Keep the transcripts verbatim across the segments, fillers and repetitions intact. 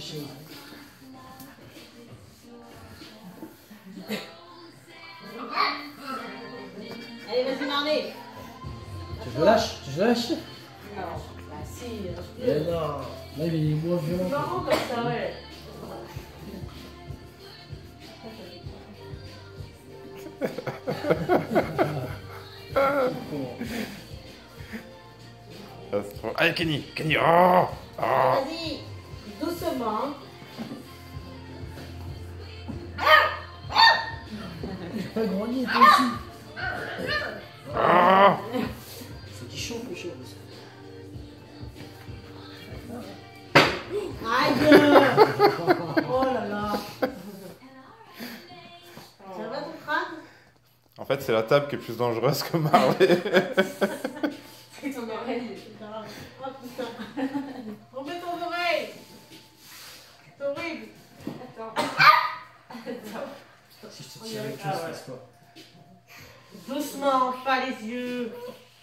chose. Allez, vas-y, Marley. Tu veux lâcher? Tu veux lâcher? Non, bah si. Mais non. Là, il est moins C'est violent. marrant comme ça, ouais. Allez, Kenny, Kenny, oh, oh. Vas-y, doucement. J'ai pas grandi, toi aussi. Oh. Faut qu'il chauffe les choses. Aïe. Oh là là. Ça va ton crâne? En fait, c'est la table qui est plus dangereuse que Marley. C'est ton oreille. Oh putain. Remets ton oreille. C'est horrible. Attends. Attends. Si je te tire avec chose, ça passe quoi? Doucement, pas les yeux.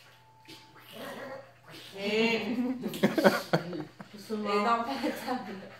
Et... Doucement. Et non, pas la table.